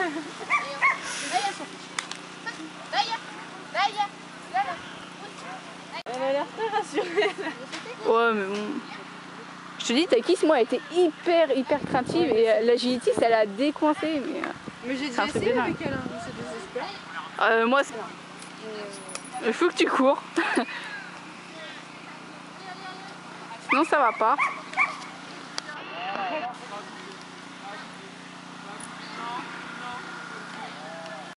Elle a l'air très rassurée. Ouais, mais bon. Je te dis, Takis, moi, elle était hyper craintive et l'agility, ça l'a décoincée. Mais j'ai déjà essayé avec elle, hein, c'est désespérant. Moi, il faut que tu cours. Sinon, ça va pas.